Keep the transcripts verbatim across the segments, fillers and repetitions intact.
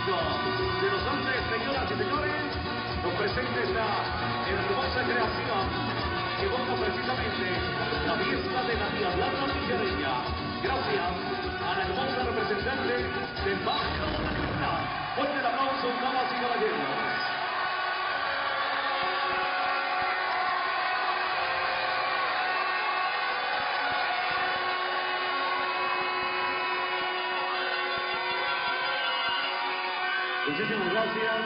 aplauso de los hombres, señoras y señores, nos presenta esta hermosa creación que evoca precisamente la fiesta de la Diablada Tijereña. Gracias a la hermosa representante del barrio de la Libertad. Fuerte el aplauso, damas y caballeros. Muchísimas gracias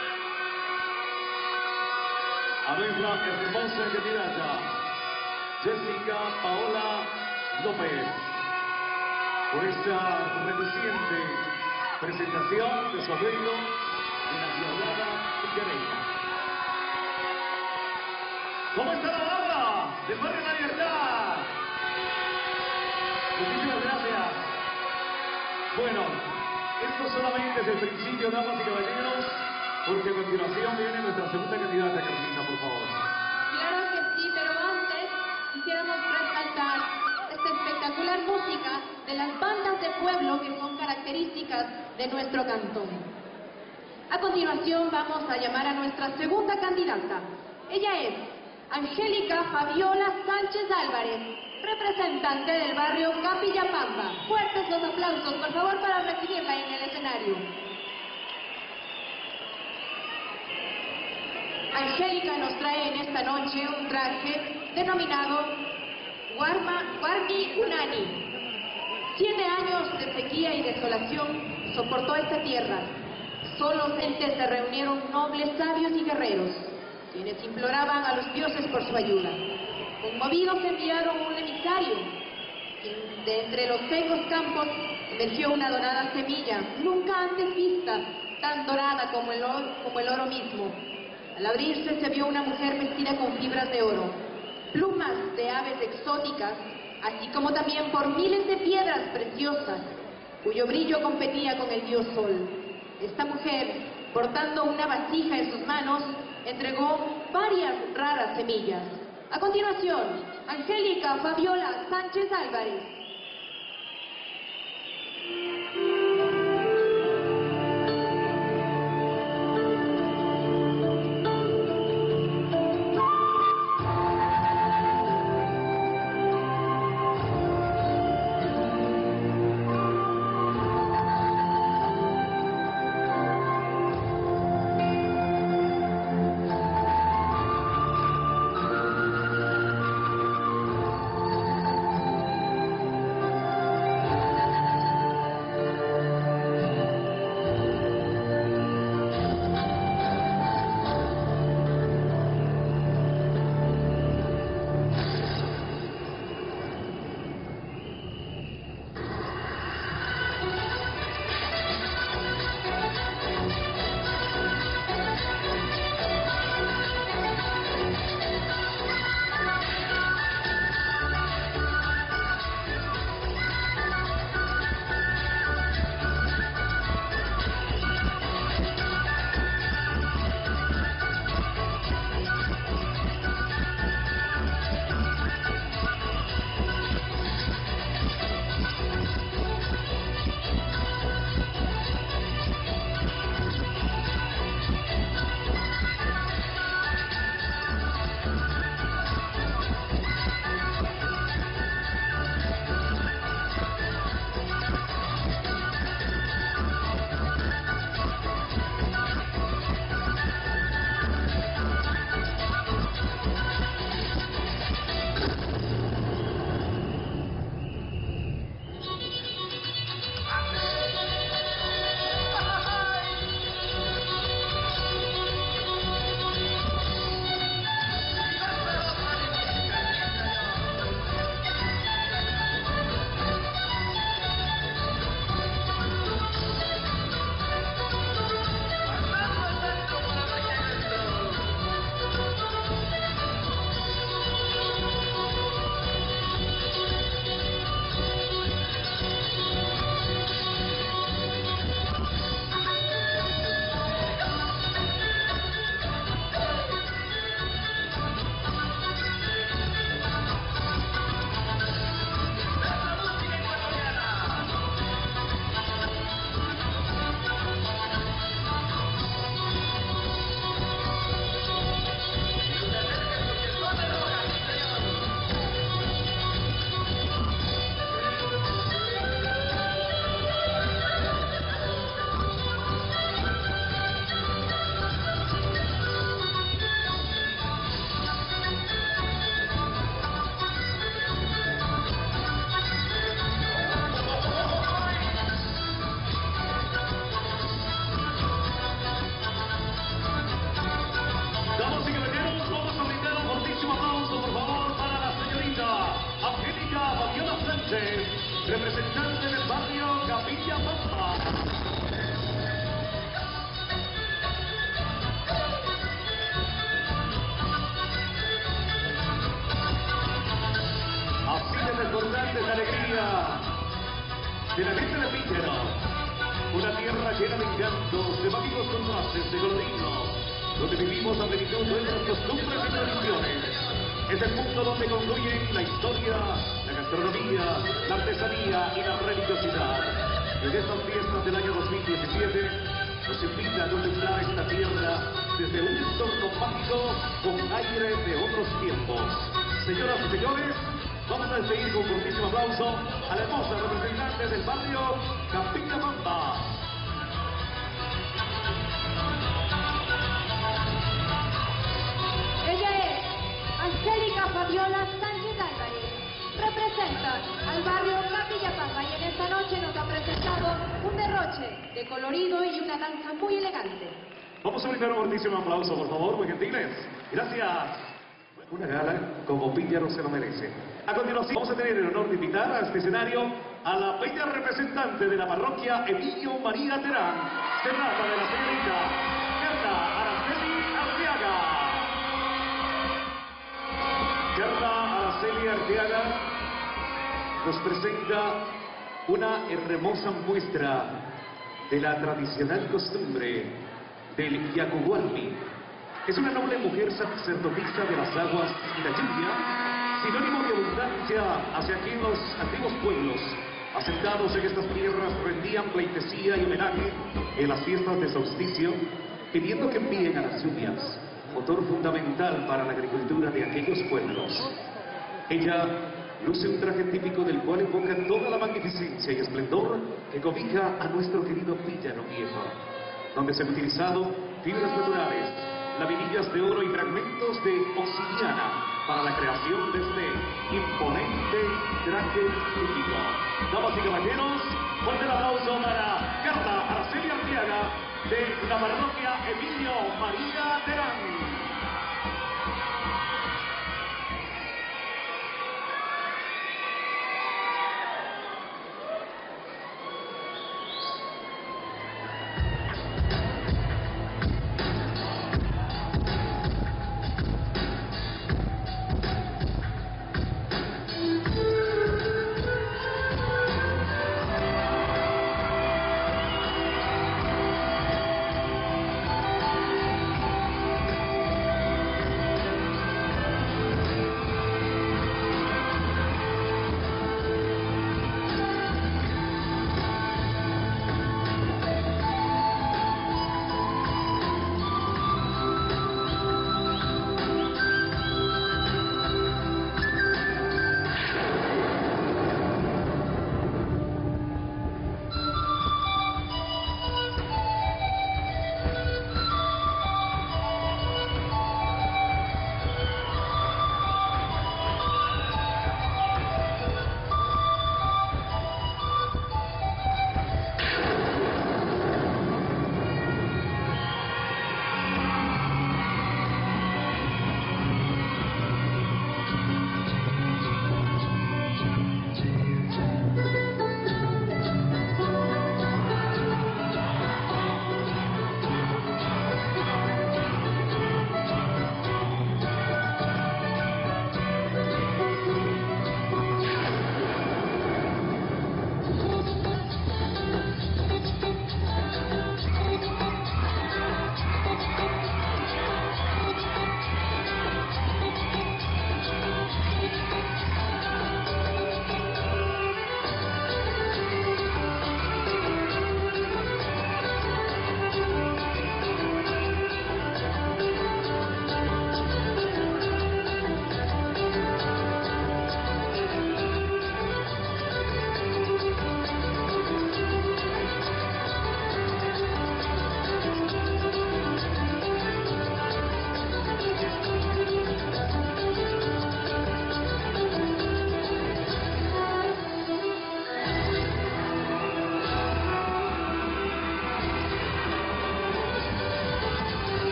a nuestra hermosa candidata Jessica Paola López por esta reluciente presentación de su arreglo de la Diablada Tijereña. ¿Cómo está la barra del barrio de la Libertad? Muchísimas gracias. Bueno, esto solamente es el principio, damas y caballeros, porque a continuación viene nuestra segunda candidata. Carlita, por favor. Claro que sí, pero antes quisiéramos resaltar esta espectacular música de las bandas de pueblo que son características de nuestro cantón. A continuación vamos a llamar a nuestra segunda candidata. Ella es Angélica Fabiola Sánchez Álvarez, representante del barrio Capillapamba. Fuertes los aplausos, por favor, para recibirla en el escenario. Angélica nos trae en esta noche un traje denominado Guarma, Guarni Unani. Siete años de sequía y desolación soportó esta tierra. Solo entes se reunieron nobles, sabios y guerreros, quienes imploraban a los dioses por su ayuda. Conmovidos enviaron un emisario. De entre los secos campos emergió una dorada semilla, nunca antes vista, tan dorada como el oro, como el oro mismo. Al abrirse se vio una mujer vestida con fibras de oro, plumas de aves exóticas, así como también por miles de piedras preciosas, cuyo brillo competía con el dios Sol. Esta mujer, portando una vasija en sus manos, entregó varias raras semillas. A continuación, Angélica Fabiola Sánchez Álvarez. sientes la alegría de la gente de Píllaro. Una tierra llena de encantos, de mágicos contrastes, de coloridos, donde vivimos a plenitud nuestras costumbres y tradiciones. Es el punto donde concluyen la historia, la gastronomía, la artesanía y la religiosidad. Desde estas fiestas del año dos mil diecisiete, nos invita a contemplar esta tierra desde un entorno mágico con aire de otros tiempos. Señoras y señores, vamos a seguir con un fortísimo aplauso a la hermosa representante del barrio Capillamamba. Ella es Angélica Fabiola Sánchez Álvarez. Representa al barrio Capillamamba y en esta noche nos ha presentado un derroche de colorido y una danza muy elegante. Vamos a brindar un fortísimo aplauso, por favor, muy gentiles. Gracias. Una gala como Píllaro se lo merece. A continuación vamos a tener el honor de invitar a este escenario a la bella representante de la parroquia Emilio María Terán. Se trata de la señorita Gerda Araceli Arteaga. Gerda Araceli Arteaga nos presenta una hermosa muestra de la tradicional costumbre del Yacuhualmi. Es una noble mujer sacerdotisa de las aguas y la lluvia, sinónimo de abundancia hacia aquellos antiguos pueblos asentados en estas tierras rendían pleitesía y homenaje en las fiestas de solsticio, pidiendo que envíen a las lluvias, motor fundamental para la agricultura de aquellos pueblos. Ella luce un traje típico del cual evoca toda la magnificencia y esplendor que cobija a nuestro querido Píllaro Viejo, donde se han utilizado fibras naturales, laminillas de oro y fragmentos de obsidiana para la creación de este imponente traje típico. Damas y caballeros, fuerte el aplauso para Gerda Araceli Arteaga de la parroquia Emilio María Terán.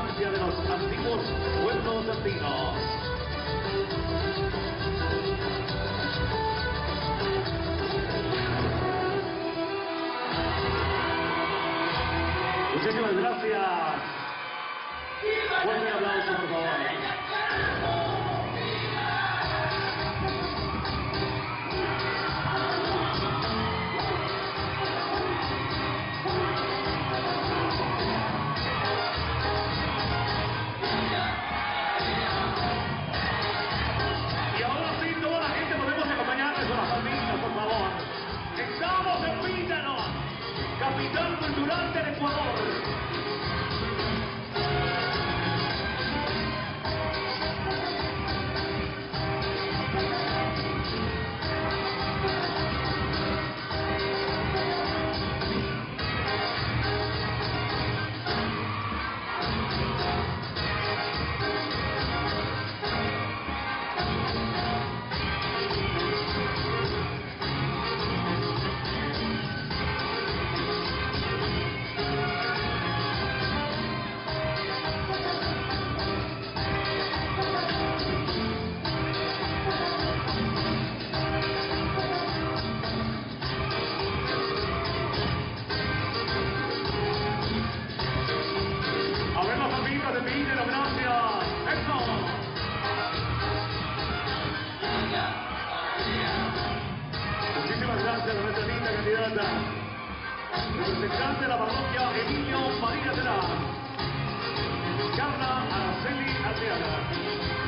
elegancia de los antiguos pueblos andinos. Muchísimas gracias. Fuerte aplauso, por favor. Y ahora sí, toda la gente podemos acompañarles con las palmitas, por favor. Estamos en Pítano, capital cultural del Ecuador. Representante de la parroquia Emilio María Terán, Carla Araceli Arteaga.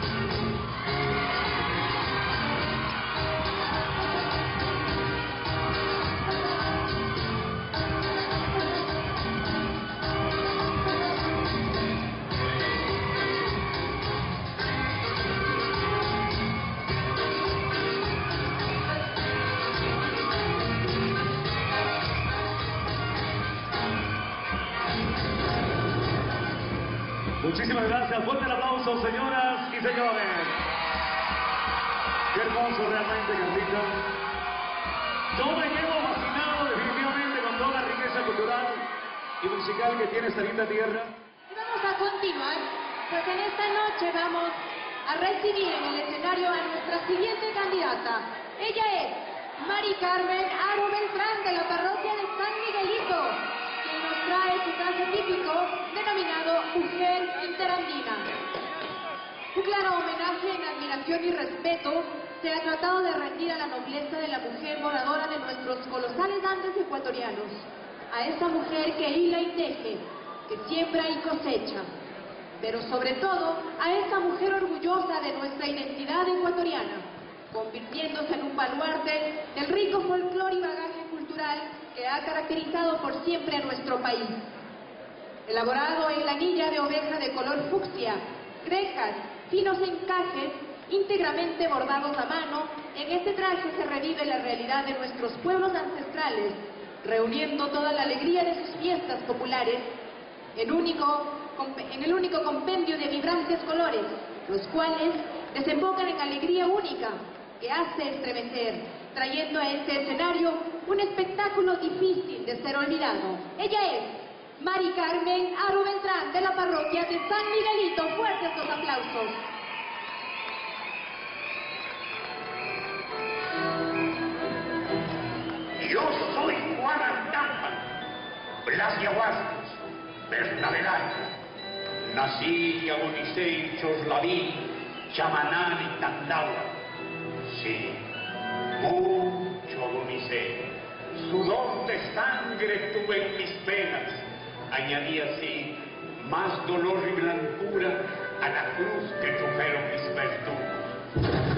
Muchísimas gracias, fuerte el aplauso, señoras y señores. Qué hermoso realmente, Carlita. Yo me quedo fascinado definitivamente con toda la riqueza cultural y musical que tiene esta linda tierra. Y vamos a continuar, pues en esta noche vamos a recibir en el escenario a nuestra siguiente candidata. Ella es Mari Carmen Aro Beltrán, de la parroquia de San Miguelito, quien nos trae su traje típico denominado Mujer Interandina. Un claro homenaje en admiración y respeto se ha tratado de rendir a la nobleza de la mujer moradora de nuestros colosales Andes ecuatorianos, a esa mujer que hila y teje, que siembra y cosecha, pero sobre todo a esa mujer orgullosa de nuestra identidad ecuatoriana, convirtiéndose en un baluarte del rico folclore y bagaje cultural que ha caracterizado por siempre a nuestro país. Elaborado en lanilla de oveja de color fucsia, grejas, finos encajes, íntegramente bordados a mano, en este traje se revive la realidad de nuestros pueblos ancestrales, reuniendo toda la alegría de sus fiestas populares en, único, en el único compendio de vibrantes colores, los cuales desembocan en alegría única que hace estremecer, trayendo a este escenario un espectáculo difícil de ser olvidado. Ella es Mari Carmen Aro Beltrán, de la parroquia de San Miguelito. Fuertes los aplausos. Yo soy Juan Antampan, Blas Yahuascos, Bernabelaria. Nací y agonicé en Choslaví, Chamanán y Tandagua. Sí, mucho agonicé. Sudor de sangre tuve en mis penas. Añadí así más dolor y blancura a la cruz que trujeron mis verdugos.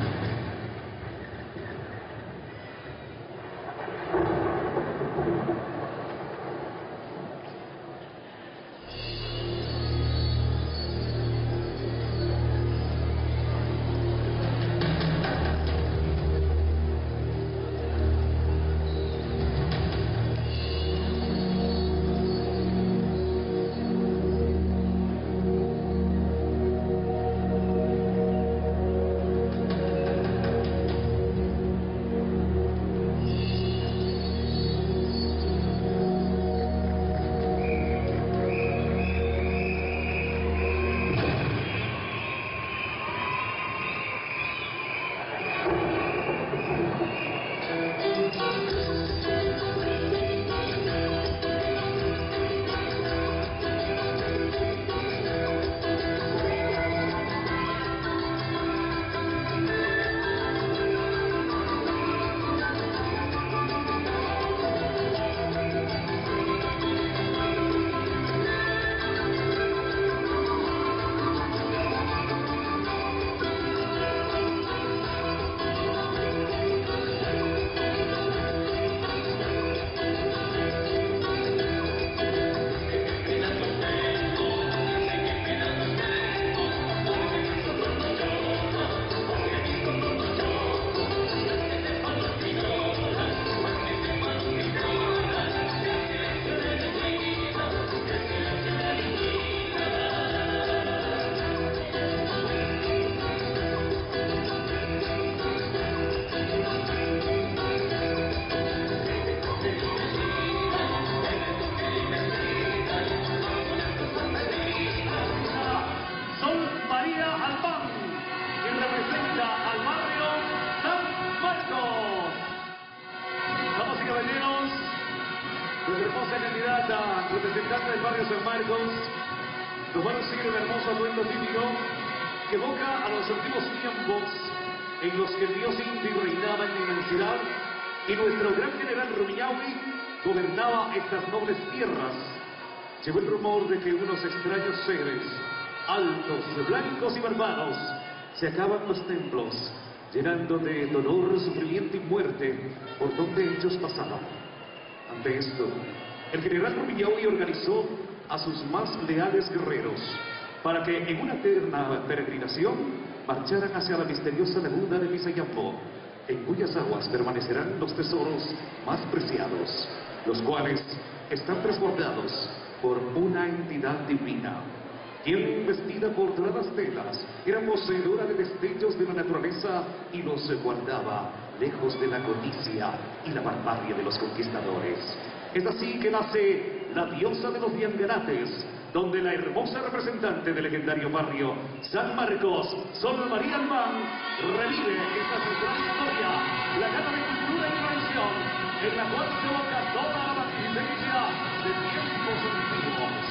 representante del barrio San Marcos, nos va a decir un hermoso atuendo típico que evoca a los antiguos tiempos en los que el dios Inti reinaba en la inmensidad y nuestro gran general Rumiñahui gobernaba estas nobles tierras. Llegó el rumor de que unos extraños seres, altos, blancos y barbados, se acaban los templos, llenando de dolor, sufrimiento y muerte por donde ellos pasaban. Ante esto, el general Rumiñahui organizó a sus más leales guerreros para que en una eterna peregrinación marcharan hacia la misteriosa laguna de Visayambo, en cuyas aguas permanecerán los tesoros más preciados, los cuales están resguardados por una entidad divina, quien, vestida por doradas telas, era poseedora de destellos de la naturaleza y los guardaba lejos de la codicia y la barbarie de los conquistadores. Es así que nace la diosa de los Dianganates, donde la hermosa representante del legendario barrio San Marcos, Sol María Albán, revive esta central historia, plagada de cultura y tradición, en la cual se evoca toda la magnificencia de tiempos antiguos.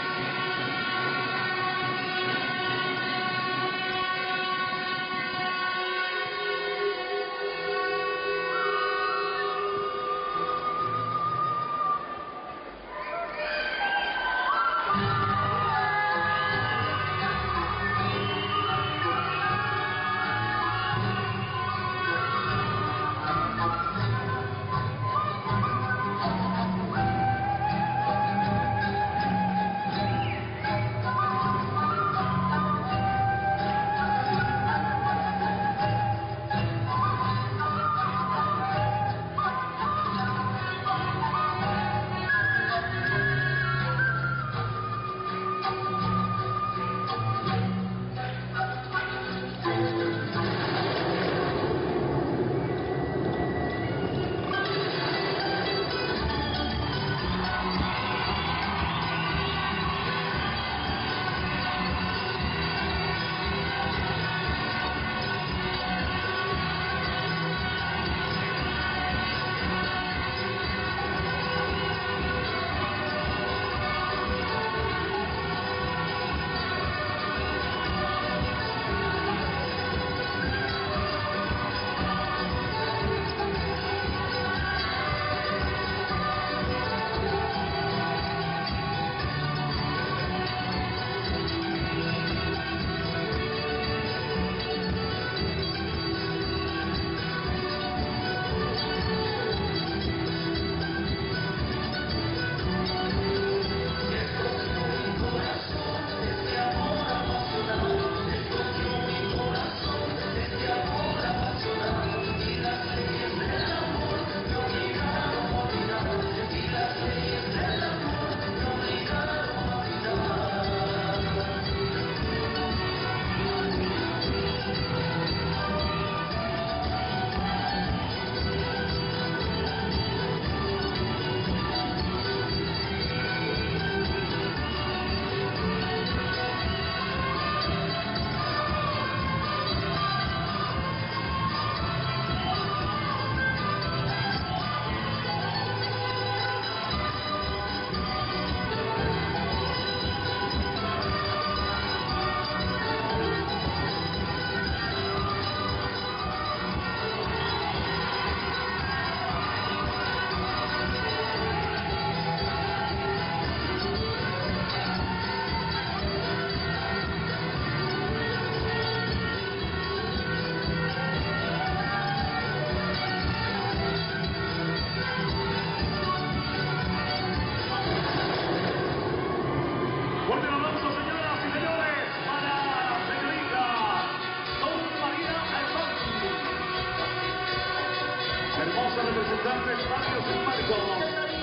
Representante del barrio San Marcos.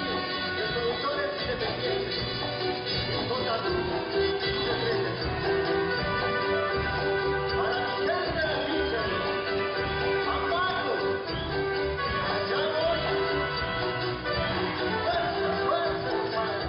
De productores independientes. Para anunciar de la lucha, amparo, allá voy. Fuerza, fuerza, hermano.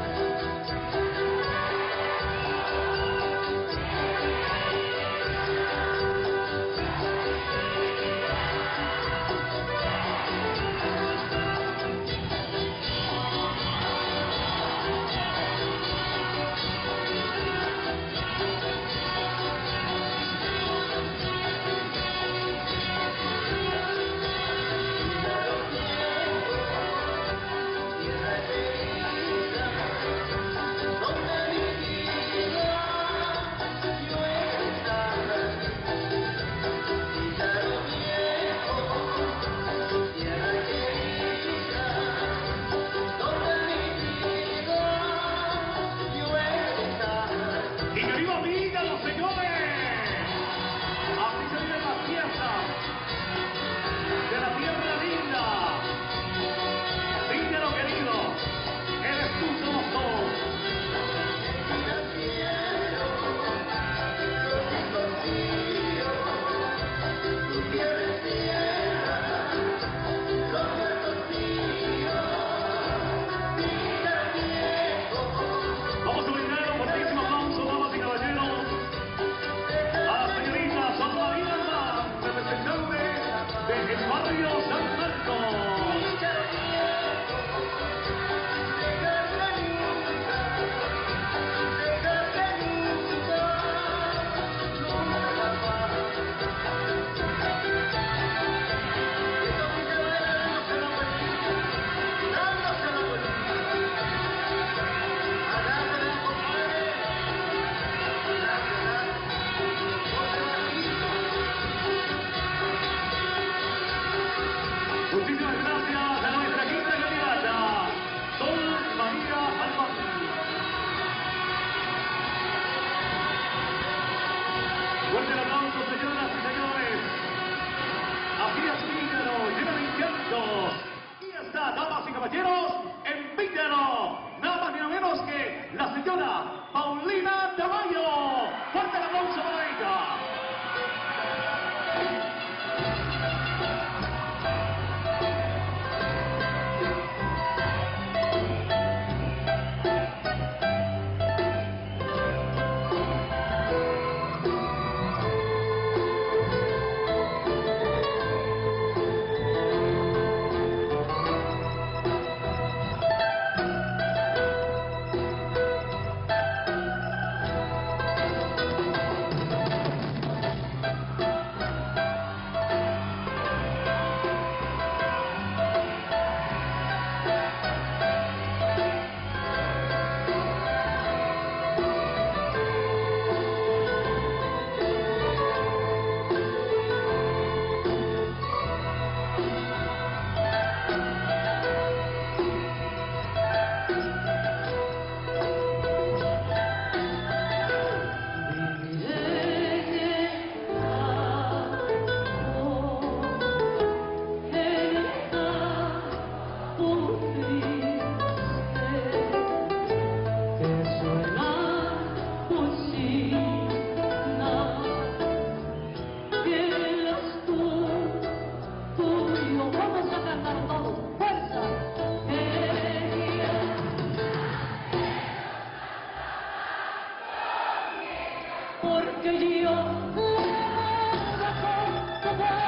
porque yo le he dado con todo.